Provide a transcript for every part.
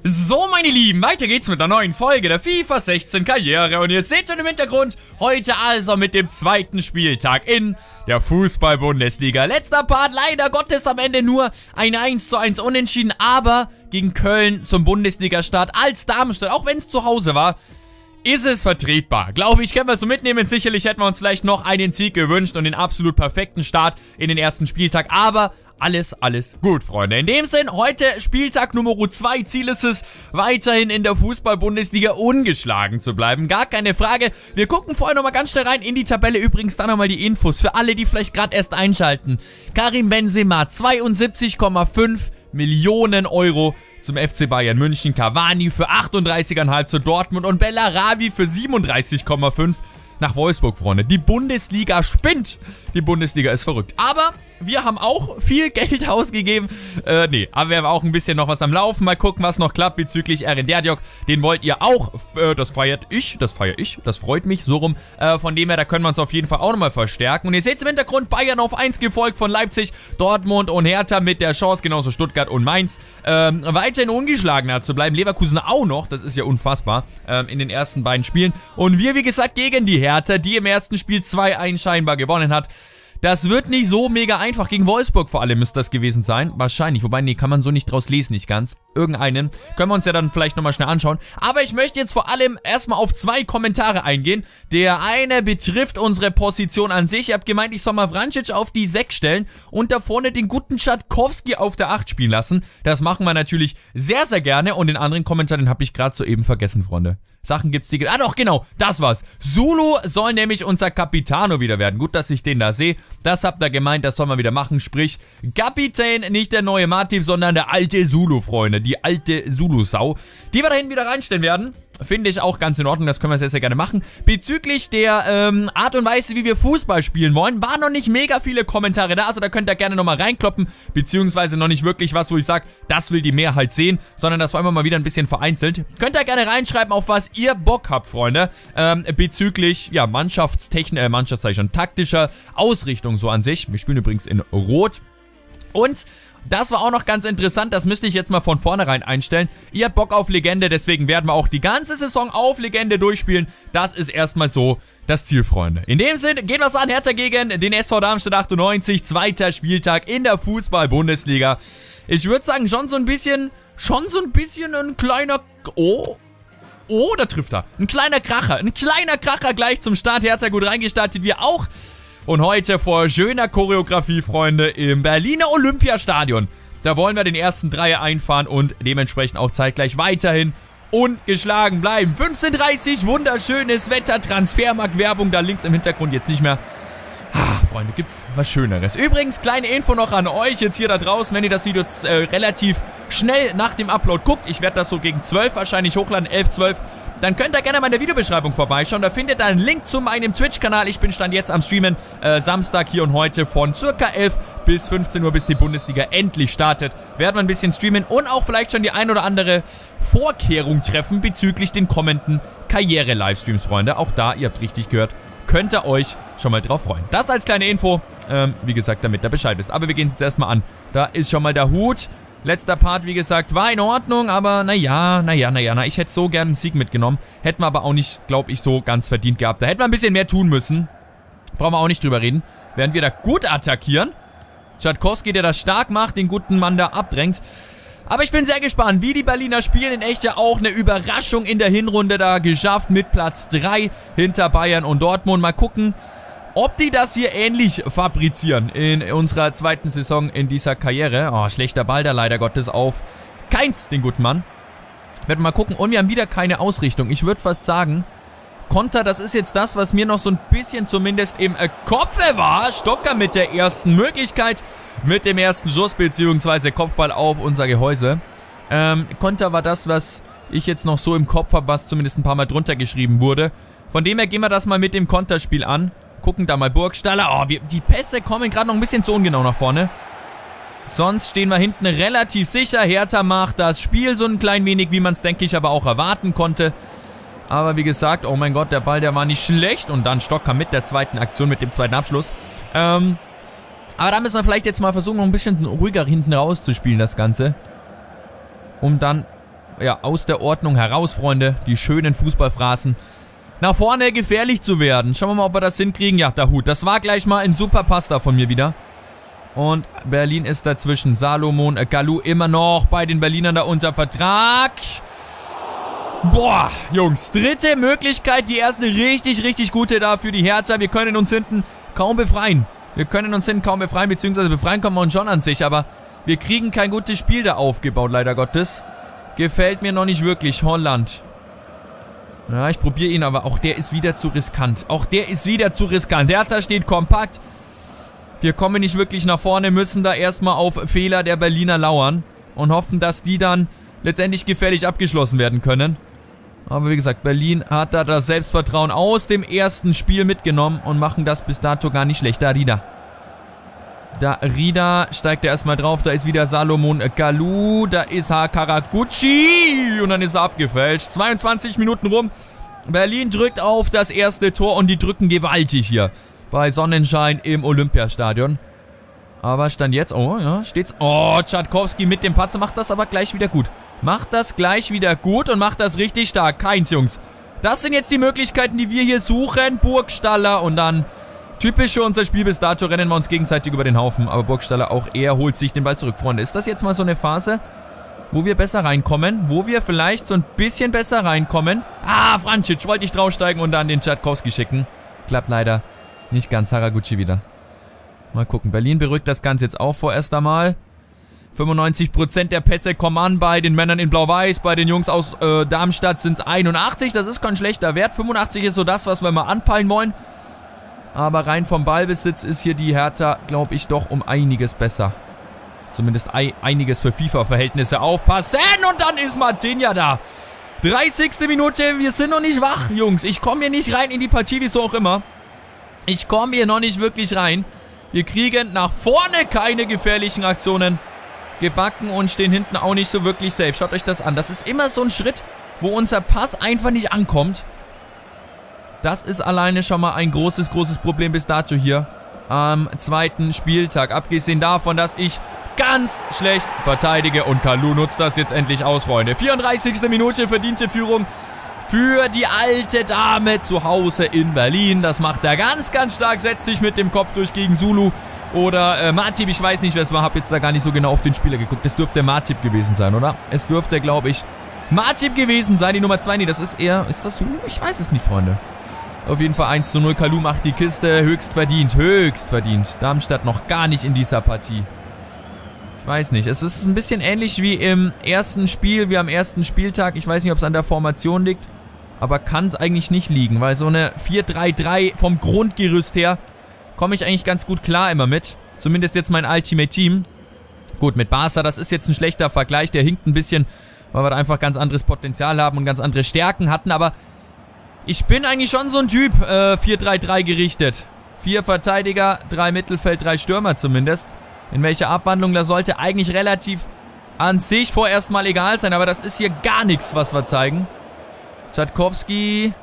So, meine Lieben, weiter geht's mit einer neuen Folge der FIFA 16 Karriere. Und ihr seht schon im Hintergrund, heute also mit dem zweiten Spieltag in der Fußball-Bundesliga. Letzter Part, leider Gottes am Ende nur ein 1:1 Unentschieden, aber gegen Köln zum Bundesliga-Start als Darmstadt, auch wenn es zu Hause war, ist es vertretbar. Glaube ich, können wir es so mitnehmen. Sicherlich hätten wir uns vielleicht noch einen Sieg gewünscht und den absolut perfekten Start in den ersten Spieltag, aber alles gut, Freunde. In dem Sinn, heute Spieltag Nummer 2. Ziel ist es, weiterhin in der Fußball-Bundesliga ungeschlagen zu bleiben. Gar keine Frage. Wir gucken vorher nochmal ganz schnell rein in die Tabelle. Übrigens dann nochmal die Infos für alle, die vielleicht gerade erst einschalten. Karim Benzema, 72,5 Millionen Euro zum FC Bayern München. Cavani für 38,5 zu Dortmund und Bellarabi für 37,5 nach Wolfsburg, Freunde. Die Bundesliga spinnt. Die Bundesliga ist verrückt. Aber wir haben auch viel Geld ausgegeben. Aber wir haben auch ein bisschen noch was am Laufen. Mal gucken, was noch klappt bezüglich Erin Derdiok. Den wollt ihr auch. Das feiere ich. Das freut mich. So rum. Von dem her, da können wir uns auf jeden Fall auch nochmal verstärken. Und ihr seht im Hintergrund, Bayern auf 1 gefolgt von Leipzig, Dortmund und Hertha mit der Chance, genauso Stuttgart und Mainz, weiterhin ungeschlagener zu bleiben. Leverkusen auch noch. Das ist ja unfassbar. In den ersten beiden Spielen. Und wir, wie gesagt, gegen die Hertha, die im ersten Spiel 2-1 scheinbar gewonnen hat. Das wird nicht so mega einfach. Gegen Wolfsburg vor allem müsste das gewesen sein. Wahrscheinlich. Wobei, nee, kann man so nicht draus lesen, nicht ganz. Irgendeinen. Können wir uns ja dann vielleicht nochmal schnell anschauen. Aber ich möchte jetzt vor allem erstmal auf 2 Kommentare eingehen. Der eine betrifft unsere Position an sich. Ihr habt gemeint, ich soll mal Vrancic auf die 6 stellen und da vorne den guten Schatkowski auf der 8 spielen lassen. Das machen wir natürlich sehr, sehr gerne. Und den anderen Kommentar, den habe ich gerade soeben vergessen, Freunde. Sachen gibt's, die... Ah doch, genau, das war's. Zulu soll nämlich unser Capitano wieder werden. Gut, dass ich den da sehe. Das habt ihr gemeint, das soll man wieder machen. Sprich, Kapitän, nicht der neue Matip, sondern der alte Zulu, Freunde. Die alte Zulu-Sau. Die wir dahin wieder reinstellen werden. Finde ich auch ganz in Ordnung, das können wir sehr, sehr gerne machen. Bezüglich der Art und Weise, wie wir Fußball spielen wollen, waren noch nicht mega viele Kommentare da, also da könnt ihr gerne nochmal reinkloppen, beziehungsweise noch nicht wirklich was, wo ich sage, das will die Mehrheit sehen, sondern das war immer mal wieder ein bisschen vereinzelt. Könnt ihr gerne reinschreiben, auf was ihr Bock habt, Freunde, bezüglich, ja, taktischer Ausrichtung so an sich. Wir spielen übrigens in Rot. Und das war auch noch ganz interessant, das müsste ich jetzt mal von vornherein einstellen. Ihr habt Bock auf Legende, deswegen werden wir auch die ganze Saison auf Legende durchspielen. Das ist erstmal so das Ziel, Freunde. In dem Sinne, geht was an, Hertha gegen den SV Darmstadt 98, zweiter Spieltag in der Fußball-Bundesliga. Ich würde sagen, schon so ein bisschen ein kleiner... Oh, da trifft er. Ein kleiner Kracher gleich zum Start. Hertha gut reingestartet, wir auch. Und heute vor schöner Choreografie, Freunde, im Berliner Olympiastadion. Da wollen wir den ersten Dreier einfahren und dementsprechend auch zeitgleich weiterhin ungeschlagen bleiben. 15:30 Uhr, wunderschönes Wetter, Transfermarkt-Werbung da links im Hintergrund jetzt nicht mehr. Freunde, gibt's was Schöneres. Übrigens, kleine Info noch an euch jetzt hier da draußen, wenn ihr das Video relativ schnell nach dem Upload guckt. Ich werde das so gegen 12 wahrscheinlich hochladen, 11, 12. Dann könnt ihr gerne mal in der Videobeschreibung vorbeischauen. Da findet ihr einen Link zu meinem Twitch-Kanal. Ich bin stand jetzt am Streamen. Samstag hier und heute von ca. 11 bis 15 Uhr, bis die Bundesliga endlich startet. Werden wir ein bisschen streamen und auch vielleicht schon die ein oder andere Vorkehrung treffen bezüglich den kommenden Karriere-Livestreams, Freunde. Auch da, ihr habt richtig gehört, könnt ihr euch schon mal drauf freuen. Das als kleine Info, wie gesagt, damit ihr Bescheid wisst. Aber wir gehen es jetzt erstmal an. Da ist schon mal der Hut. Letzter Part, wie gesagt, war in Ordnung, aber naja, ich hätte so gerne einen Sieg mitgenommen. Hätten wir aber auch nicht, glaube ich, so ganz verdient gehabt. Da hätten wir ein bisschen mehr tun müssen. Brauchen wir auch nicht drüber reden. Während wir da gut attackieren. Schatkowski, der das stark macht, den guten Mann da abdrängt. Aber ich bin sehr gespannt, wie die Berliner spielen. In echt ja auch eine Überraschung in der Hinrunde da geschafft mit Platz 3 hinter Bayern und Dortmund. Mal gucken, ob die das hier ähnlich fabrizieren in unserer zweiten Saison in dieser Karriere. Oh, schlechter Ball da leider Gottes auf Keins, den guten Mann. Werden wir mal gucken. Und wir haben wieder keine Ausrichtung. Ich würde fast sagen, Konter, das ist jetzt das, was mir noch so ein bisschen zumindest im Kopf war. Stocker mit der ersten Möglichkeit, mit dem ersten Schuss bzw. Kopfball auf unser Gehäuse. Konter war das, was ich jetzt noch so im Kopf habe, was zumindest ein paar Mal drunter geschrieben wurde. Von dem her gehen wir das mal mit dem Konterspiel an. Gucken da mal Burgstaller. Oh, die Pässe kommen gerade noch ein bisschen zu ungenau nach vorne. Sonst stehen wir hinten relativ sicher. Hertha macht das Spiel so ein klein wenig, wie man es, denke ich, aber auch erwarten konnte. Aber wie gesagt, oh mein Gott, der Ball, der war nicht schlecht. Und dann Stocker mit der zweiten Aktion, mit dem zweiten Abschluss. Aber da müssen wir vielleicht jetzt mal versuchen, noch ein bisschen ruhiger hinten rauszuspielen, das Ganze. Um dann ja, aus der Ordnung heraus, Freunde. Die schönen Fußballphrasen. Nach vorne gefährlich zu werden. Schauen wir mal, ob wir das hinkriegen. Ja, der Hut. Das war gleich mal ein super Pass da von mir wieder. Und Berlin ist dazwischen. Salomon Kalou immer noch bei den Berlinern da unter Vertrag. Boah, Jungs. Dritte Möglichkeit. Die erste richtig, richtig gute da für die Hertha. Wir können uns hinten kaum befreien. Beziehungsweise befreien können wir uns schon an sich. Aber wir kriegen kein gutes Spiel da aufgebaut, leider Gottes. Gefällt mir noch nicht wirklich. Holland. Ja, ich probiere ihn, aber auch der ist wieder zu riskant. Der Hertha steht kompakt. Wir kommen nicht wirklich nach vorne, müssen da erstmal auf Fehler der Berliner lauern. Und hoffen, dass die dann letztendlich gefährlich abgeschlossen werden können. Aber wie gesagt, Berlin hat da das Selbstvertrauen aus dem ersten Spiel mitgenommen und machen das bis dato gar nicht schlecht. Da Rida steigt er erstmal drauf. Da ist wieder Salomon Kalou. Da ist Karaguchi. Und dann ist er abgefälscht. 22 Minuten rum. Berlin drückt auf das erste Tor und die drücken gewaltig hier bei Sonnenschein im Olympiastadion. Aber Stand jetzt, oh ja, steht's. Oh, Tschadkowski mit dem Patzer macht das aber gleich wieder gut. Und macht das richtig stark. Keins, Jungs. Das sind jetzt die Möglichkeiten, die wir hier suchen. Burgstaller und dann typisch für unser Spiel bis dato rennen wir uns gegenseitig über den Haufen. Aber Burgstaller auch, er holt sich den Ball zurück. Freunde, ist das jetzt mal so eine Phase, wo wir besser reinkommen? Wo wir vielleicht so ein bisschen besser reinkommen? Ah, Vrancic wollte ich draufsteigen und dann den Tschadkowski schicken. Klappt leider nicht ganz. Haraguchi wieder. Mal gucken. Berlin beruhigt das Ganze jetzt auch vorerst einmal. 95% der Pässe kommen an bei den Männern in Blau-Weiß. Bei den Jungs aus Darmstadt sind es 81. Das ist kein schlechter Wert. 85 ist so das, was wir mal anpeilen wollen. Aber rein vom Ballbesitz ist hier die Hertha, glaube ich, doch um einiges besser. Zumindest einiges für FIFA-Verhältnisse. Aufpassen! Und dann ist Martinja da. 30. Minute. Wir sind noch nicht wach, Jungs. Ich komme hier nicht rein in die Partie, wieso auch immer. Ich komme hier noch nicht wirklich rein. Wir kriegen nach vorne keine gefährlichen Aktionen gebacken und stehen hinten auch nicht so wirklich safe. Schaut euch das an. Das ist immer so ein Schritt, wo unser Pass einfach nicht ankommt. Das ist alleine schon mal ein großes Problem bis dato hier am zweiten Spieltag. Abgesehen davon, dass ich ganz schlecht verteidige und Kalou nutzt das jetzt endlich aus, Freunde. 34. Minute, verdiente Führung für die alte Dame zu Hause in Berlin. Das macht er ganz, ganz stark. Setzt sich mit dem Kopf durch gegen Zulu oder Matip. Ich weiß nicht, wer es war. Hab jetzt da gar nicht so genau auf den Spieler geguckt. Das dürfte Matip gewesen sein, oder? Es dürfte, glaube ich, Matip gewesen sein. Die Nummer 2. Nee, das ist eher... Ist das Zulu? Ich weiß es nicht, Freunde. Auf jeden Fall 1:0. Kalou macht die Kiste. Höchst verdient. Darmstadt noch gar nicht in dieser Partie. Ich weiß nicht. Es ist ein bisschen ähnlich wie im ersten Spiel, wie am ersten Spieltag. Ich weiß nicht, ob es an der Formation liegt. Aber kann es eigentlich nicht liegen, weil so eine 4-3-3 vom Grundgerüst her komme ich eigentlich ganz gut klar immer mit. Zumindest jetzt mein Ultimate Team. Gut, mit Barca, das ist jetzt ein schlechter Vergleich. Der hinkt ein bisschen, weil wir da einfach ganz anderes Potenzial haben und ganz andere Stärken hatten. Aber ich bin eigentlich schon so ein Typ, 4-3-3 gerichtet. 4 Verteidiger, 3 Mittelfeld, 3 Stürmer zumindest. In welcher Abwandlung, das sollte eigentlich relativ an sich vorerst mal egal sein. Aber das ist hier gar nichts, was wir zeigen. Tschadkowski.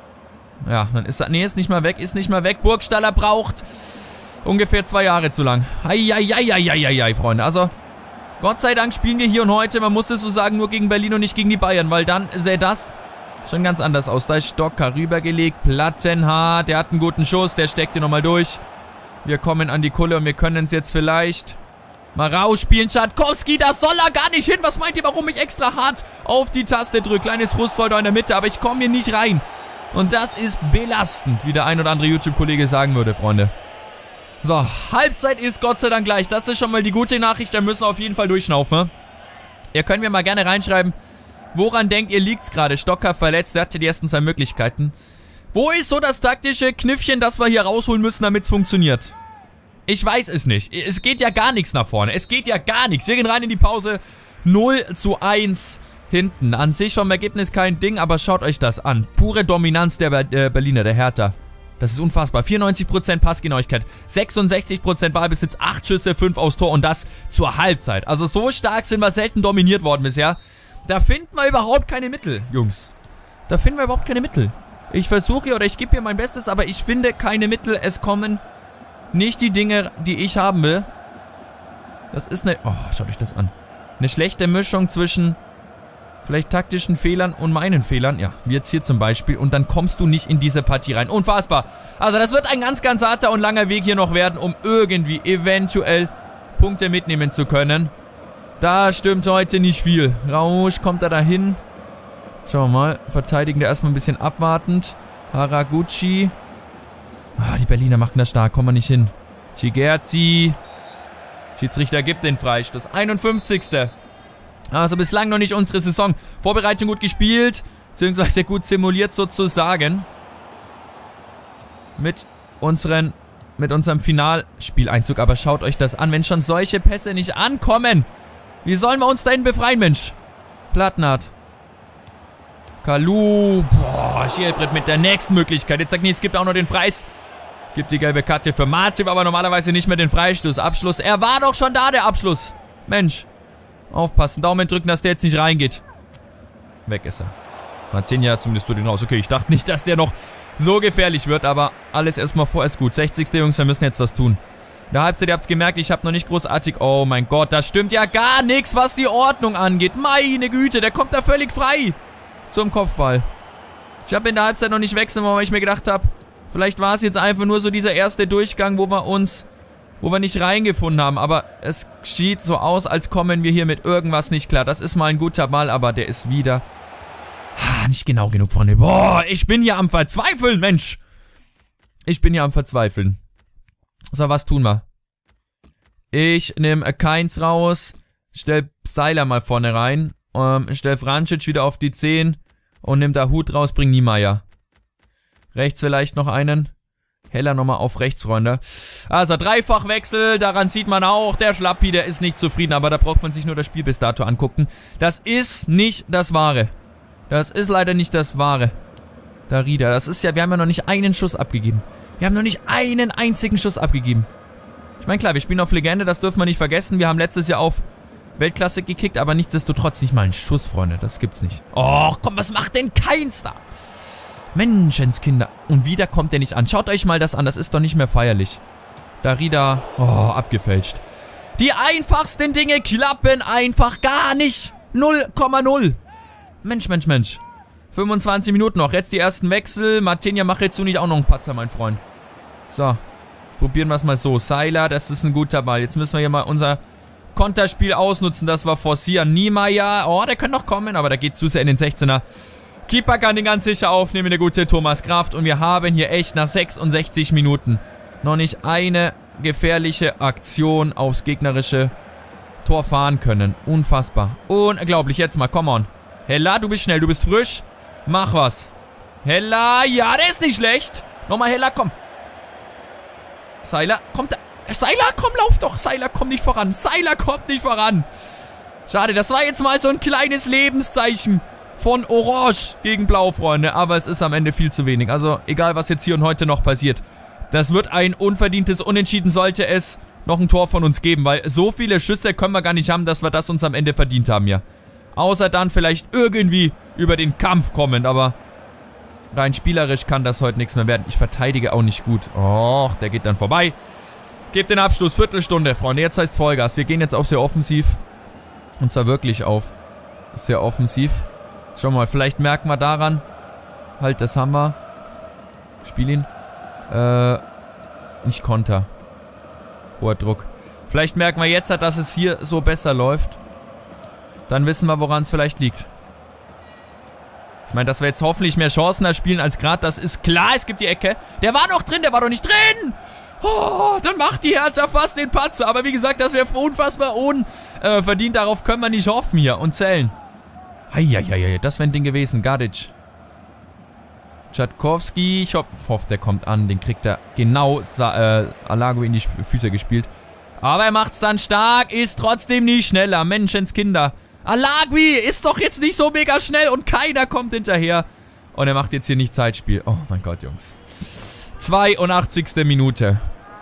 Ja, dann ist er... Nee, ist nicht mal weg. Burgstaller braucht ungefähr 2 Jahre zu lang. Eieieiei, Freunde. Also, Gott sei Dank spielen wir hier und heute, man muss es so sagen, nur gegen Berlin und nicht gegen die Bayern, weil dann sähe das schon ganz anders aus. Da ist Stocker rübergelegt. Plattenhardt, der hat einen guten Schuss, der steckt hier nochmal durch. Wir kommen an die Kulle und wir können es jetzt vielleicht mal rausspielen. Tschadkowski, das soll er gar nicht hin. Was meint ihr, warum ich extra hart auf die Taste drücke? Kleines Frustvoll da in der Mitte, aber ich komme hier nicht rein. Und das ist belastend, wie der ein oder andere YouTube-Kollege sagen würde, Freunde. So, Halbzeit ist Gott sei Dank gleich. Das ist schon mal die gute Nachricht, da müssen wir auf jeden Fall durchschnaufen. Ihr könnt mir mal gerne reinschreiben, woran denkt ihr, liegt es gerade? Stocker verletzt, der hatte die ersten 2 Möglichkeiten. Wo ist so das taktische Kniffchen, das wir hier rausholen müssen, damit es funktioniert? Ich weiß es nicht. Es geht ja gar nichts nach vorne. Es geht ja gar nichts. Wir gehen rein in die Pause. 0:1 hinten. An sich vom Ergebnis kein Ding, aber schaut euch das an. Pure Dominanz der Berliner, der Hertha. Das ist unfassbar. 94% Passgenauigkeit, 66% Ballbesitz, 8 Schüsse, 5 aufs Tor und das zur Halbzeit. Also so stark sind wir selten dominiert worden bisher. Da finden wir überhaupt keine Mittel, Jungs. Da finden wir überhaupt keine Mittel. Ich versuche hier oder ich gebe hier mein Bestes, aber ich finde keine Mittel. Es kommen nicht die Dinge, die ich haben will. Das ist eine... Oh, schaut euch das an. Eine schlechte Mischung zwischen Vielleicht taktischen Fehlern und meinen Fehlern. Ja, wie jetzt hier zum Beispiel. Und dann kommst du nicht in diese Partie rein. Unfassbar. Also das wird ein ganz, ganz harter und langer Weg hier noch werden, um irgendwie eventuell Punkte mitnehmen zu können. Da stimmt heute nicht viel. Rausch, kommt er dahin? Schauen wir mal. Verteidigen der erstmal ein bisschen abwartend. Haraguchi. Ah, die Berliner machen das stark. Kommen wir nicht hin. Chigerzi. Schiedsrichter gibt den Freistoß. 51. Also bislang noch nicht unsere Saison. Vorbereitung gut gespielt. Beziehungsweise gut simuliert sozusagen. Mit unserem Finalspieleinzug. Aber schaut euch das an. Wenn schon solche Pässe nicht ankommen. Wie sollen wir uns dahin befreien, Mensch? Plattnert. Kalu. Boah, Schielbrett mit der nächsten Möglichkeit. Jetzt sagt, nee, es gibt auch noch den Freis. Gibt die gelbe Karte für Matip, aber normalerweise nicht mehr den Freistoß. Abschluss. Er war doch schon da, der Abschluss. Mensch. Aufpassen. Daumen drücken, dass der jetzt nicht reingeht. Weg ist er. Martinja zumindest tut ihn raus. Okay, ich dachte nicht, dass der noch so gefährlich wird, aber alles erstmal vorerst gut. 60. Jungs, wir müssen jetzt was tun. In der Halbzeit, ihr habt es gemerkt, ich habe noch nicht großartig... Oh mein Gott, da stimmt ja gar nichts, was die Ordnung angeht. Meine Güte, der kommt da völlig frei zum Kopfball. Ich habe in der Halbzeit noch nicht wechseln wollen, weil ich mir gedacht habe, vielleicht war es jetzt einfach nur so dieser erste Durchgang, wo wir nicht reingefunden haben. Aber es sieht so aus, als kommen wir hier mit irgendwas nicht klar. Das ist mal ein guter Ball, aber der ist wieder... nicht genau genug, Freunde. Boah, ich bin hier am Verzweifeln, Mensch. Ich bin hier am Verzweifeln. So, was tun wir? Ich nehme Keins raus. Stell Seiler mal vorne rein. Stell Vrancic wieder auf die 10. Und nimm da Hut raus, bring Niemeyer. Rechts vielleicht noch einen. Heller nochmal auf rechts, Freunde. Also, Dreifachwechsel. Daran sieht man auch, der Schlappi, der ist nicht zufrieden. Aber da braucht man sich nur das Spiel bis dato angucken. Das ist nicht das Wahre. Das ist leider nicht das Wahre. Darida, das ist ja, wir haben ja noch nicht einen Schuss abgegeben. Wir haben noch nicht einen einzigen Schuss abgegeben. Ich meine, klar, wir spielen auf Legende, das dürfen wir nicht vergessen. Wir haben letztes Jahr auf Weltklasse gekickt, aber nichtsdestotrotz nicht mal einen Schuss, Freunde. Das gibt's nicht. Och, komm, was macht denn Keins da? Menschenskinder. Und wieder kommt der nicht an. Schaut euch mal das an, das ist doch nicht mehr feierlich. Darida, oh, abgefälscht. Die einfachsten Dinge klappen einfach gar nicht. 0,0. Mensch, Mensch, Mensch. 25 Minuten noch. Jetzt die ersten Wechsel. Martinja, mach jetzt du nicht auch noch einen Patzer, mein Freund. So. Jetzt probieren wir es mal so. Seiler, das ist ein guter Ball. Jetzt müssen wir hier mal unser Konterspiel ausnutzen, das wir forcieren. Niemeyer. Oh, der könnte noch kommen, aber der geht zu sehr in den 16er. Keeper kann den ganz sicher aufnehmen, der gute Thomas Kraft. Und wir haben hier echt nach 66 Minuten noch nicht eine gefährliche Aktion aufs gegnerische Tor fahren können. Unfassbar. Unglaublich. Jetzt mal, come on. Hella, du bist schnell, du bist frisch. Mach was. Hella, ja, der ist nicht schlecht. Nochmal Hella, komm. Seiler, kommt da. Seiler, komm, lauf doch. Seiler, komm nicht voran. Seiler kommt nicht voran. Schade, das war jetzt mal so ein kleines Lebenszeichen von Orange gegen Blau, Freunde. Aber es ist am Ende viel zu wenig. Also, egal, was jetzt hier und heute noch passiert. Das wird ein unverdientes Unentschieden, sollte es noch ein Tor von uns geben. Weil so viele Schüsse können wir gar nicht haben, dass wir das uns am Ende verdient haben, ja. Außer dann vielleicht irgendwie über den Kampf kommen, aber rein spielerisch kann das heute nichts mehr werden. Ich verteidige auch nicht gut. Och, der geht dann vorbei. Gebt den Abschluss, Viertelstunde, Freunde. Jetzt heißt Vollgas. Wir gehen jetzt auf sehr offensiv. Und zwar wirklich auf sehr offensiv. Schau mal, vielleicht merken wir daran. Halt, das haben wir. Spiel ihn. Nicht Konter. Hoher Druck. Vielleicht merken wir jetzt, dass es hier so besser läuft. Dann wissen wir, woran es vielleicht liegt. Ich meine, dass wir jetzt hoffentlich mehr Chancen erspielen als gerade, das ist klar. Es gibt die Ecke. Der war noch drin, der war doch nicht drin. Oh, dann macht die Hertha fast den Patzer. Aber wie gesagt, das wäre unfassbar unverdient. Darauf können wir nicht hoffen hier und zählen. Heieiei, das wäre ein Ding gewesen. Gardic. Tschatkowski. Ich hoffe, der kommt an. Den kriegt er genau Alago in die Füße gespielt. Aber er macht's dann stark. Ist trotzdem nicht schneller. Menschenskinder. Alagui ist doch jetzt nicht so mega schnell und keiner kommt hinterher. Und er macht jetzt hier nicht Zeitspiel. Oh mein Gott, Jungs. 82. Minute.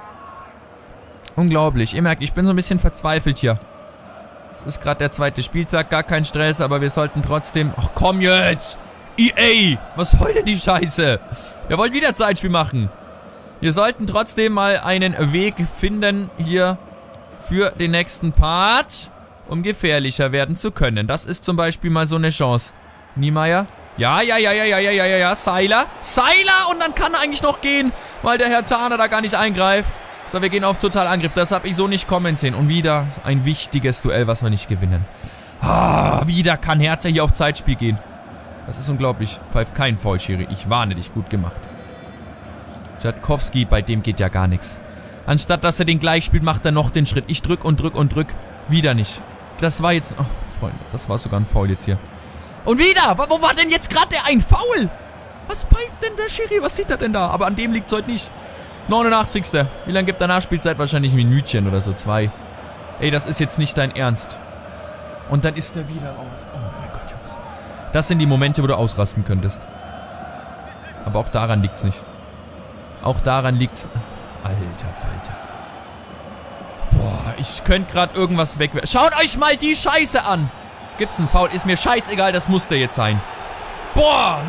Unglaublich. Ihr merkt, ich bin so ein bisschen verzweifelt hier. Es ist gerade der zweite Spieltag, gar kein Stress, aber wir sollten trotzdem... Ach komm jetzt! EA! Was soll denn die Scheiße? Wir wollen wieder Zeitspiel machen. Wir sollten trotzdem mal einen Weg finden hier für den nächsten Part. um gefährlicher werden zu können. Das ist zum Beispiel mal so eine Chance. Niemeyer. Ja. Seiler. Und dann kann er eigentlich noch gehen, weil der Herr Tana da gar nicht eingreift. So, wir gehen auf Totalangriff. Das habe ich so nicht kommen sehen. Und wieder ein wichtiges Duell, was wir nicht gewinnen. Wieder kann Hertha hier auf Zeitspiel gehen. Das ist unglaublich. Pfeift kein Foul, Schiri. Ich warne dich. Gut gemacht. Tschatkowski, bei dem geht ja gar nichts. Anstatt dass er den gleich spielt, macht er noch den Schritt. Ich drück und drück und drück. Wieder nicht. Das war jetzt... Oh, Freunde, das war sogar ein Foul jetzt hier. Und wieder! Wo war denn jetzt gerade ein Foul? Was pfeift denn der Schiri? Was sieht er denn da? Aber an dem liegt es heute nicht. 89. Wie lange gibt er Nachspielzeit? Wahrscheinlich ein Minütchen oder so, 2. Ey, das ist jetzt nicht dein Ernst. Und dann ist er wieder raus. Oh mein Gott, Jungs. Das sind die Momente, wo du ausrasten könntest. Aber auch daran liegt's nicht. Auch daran liegt's... Alter Falter. Boah, ich könnte gerade irgendwas wegwerfen. Schaut euch mal die Scheiße an. Gibt's einen Foul? Ist mir scheißegal, das muss der jetzt sein. Boah,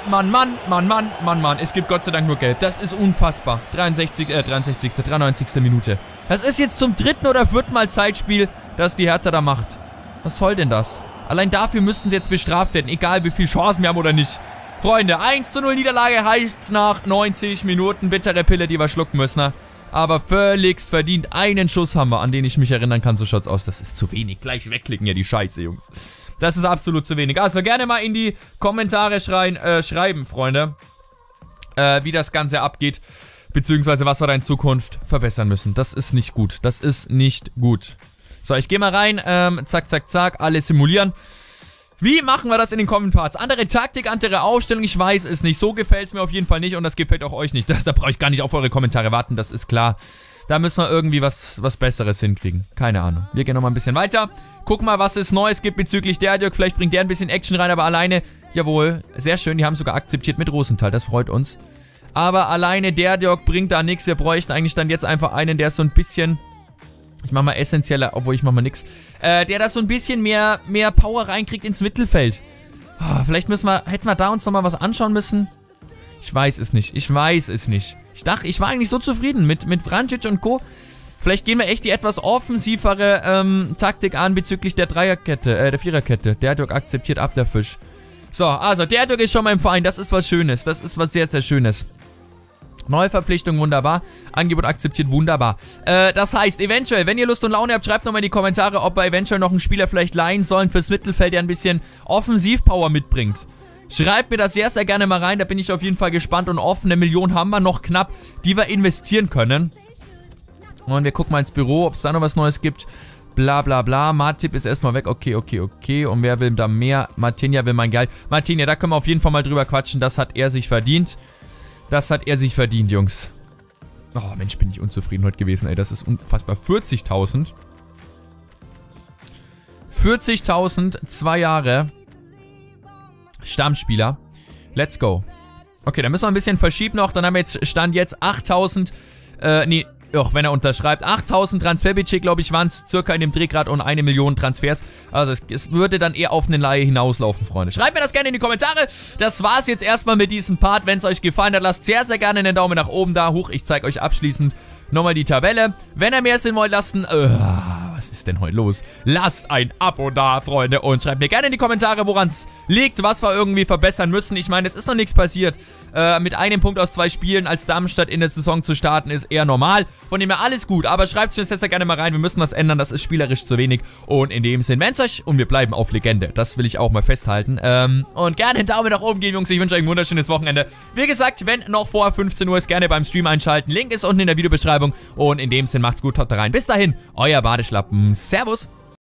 Mann. Es gibt Gott sei Dank nur Gelb. Das ist unfassbar. 93. Minute. Das ist jetzt zum 3. oder 4. Mal Zeitspiel, das die Hertha da macht. Was soll denn das? Allein dafür müssten sie jetzt bestraft werden, egal wie viele Chancen wir haben oder nicht. Freunde, 1:0 Niederlage heißt's nach 90 Minuten. Bittere Pille, die wir schlucken müssen. Aber völligst verdient. Einen Schuss haben wir, an den ich mich erinnern kann. So schaut's aus. Das ist zu wenig. Gleich wegklicken, ja, die Scheiße, Jungs. Das ist absolut zu wenig. Also gerne mal in die Kommentare schreiben, Freunde, wie das Ganze abgeht. Beziehungsweise was wir da in Zukunft verbessern müssen. Das ist nicht gut. Das ist nicht gut. So, ich gehe mal rein. Zack. Alle simulieren. Wie machen wir das in den Comment Parts? Andere Taktik, andere Aufstellung, ich weiß es nicht. So gefällt es mir auf jeden Fall nicht und das gefällt auch euch nicht. Da brauche ich gar nicht auf eure Kommentare warten, das ist klar. Da müssen wir irgendwie was Besseres hinkriegen. Keine Ahnung. Wir gehen nochmal ein bisschen weiter. Gucken mal, was es Neues gibt bezüglich Derdirk. Vielleicht bringt der ein bisschen Action rein, aber alleine, jawohl, sehr schön. Die haben sogar akzeptiert mit Rosenthal, das freut uns. Aber alleine Derdirk bringt da nichts. Wir bräuchten eigentlich dann jetzt einfach einen, der ist so ein bisschen... Ich mach mal essentieller, obwohl ich mach mal nix. Der da so ein bisschen mehr Power reinkriegt ins Mittelfeld. Vielleicht hätten wir da uns nochmal was anschauen müssen. Ich weiß es nicht. Ich war eigentlich so zufrieden mit Vrancic und Co. Vielleicht gehen wir echt die etwas offensivere Taktik an bezüglich der der Viererkette. Derdirk akzeptiert ab, der Fisch. So, also Derdirk ist schon mal im Verein. Das ist was Schönes. Das ist was sehr, sehr Schönes. Neue Verpflichtung, wunderbar. Angebot akzeptiert, wunderbar. Das heißt, eventuell, wenn ihr Lust und Laune habt, schreibt nochmal in die Kommentare, ob wir eventuell noch einen Spieler vielleicht leihen sollen fürs Mittelfeld, der ein bisschen Offensivpower mitbringt. Schreibt mir das sehr, sehr gerne mal rein, da bin ich auf jeden Fall gespannt und offen. 1 Million haben wir noch knapp, die wir investieren können. Und wir gucken mal ins Büro, ob es da noch was Neues gibt. Bla bla bla, Martip ist erstmal weg, okay. Und wer will da mehr? Martinia will mein Geld. Martinia, da können wir auf jeden Fall mal drüber quatschen, das hat er sich verdient. Das hat er sich verdient, Jungs. Oh, Mensch, bin ich unzufrieden heute gewesen, ey. Das ist unfassbar. 40.000. 40.000, 2 Jahre. Stammspieler. Let's go. Okay, dann müssen wir ein bisschen verschieben noch. Dann haben wir jetzt, Stand jetzt 8.000. Wenn er unterschreibt. 8.000 Transferbudget, glaube ich, waren es circa in dem Drehgrad und 1 Million Transfers. Also es würde dann eher auf eine Leihe hinauslaufen, Freunde. Schreibt mir das gerne in die Kommentare. Das war's jetzt erstmal mit diesem Part. Wenn es euch gefallen hat, lasst sehr, sehr gerne einen Daumen nach oben da. Ich zeige euch abschließend nochmal die Tabelle. Wenn ihr mehr sehen wollt, lasst ein... was ist denn heute los? Lasst ein Abo da, Freunde. Und schreibt mir gerne in die Kommentare, woran es liegt, was wir irgendwie verbessern müssen. Ich meine, es ist noch nichts passiert. Mit einem Punkt aus 2 Spielen als Darmstadt in der Saison zu starten, ist eher normal. Von dem her alles gut. Aber schreibt es mir sehr, sehr gerne mal rein. Wir müssen was ändern. Das ist spielerisch zu wenig. Und in dem Sinn, wenn's euch... Und wir bleiben auf Legende. Das will ich auch mal festhalten. Und gerne einen Daumen nach oben geben, Jungs. Ich wünsche euch ein wunderschönes Wochenende. Wie gesagt, wenn noch vor 15 Uhr ist, gerne beim Stream einschalten. Link ist unten in der Videobeschreibung. Und in dem Sinn, macht's gut. Haut rein. Bis dahin, euer Badeschlappen. Servus.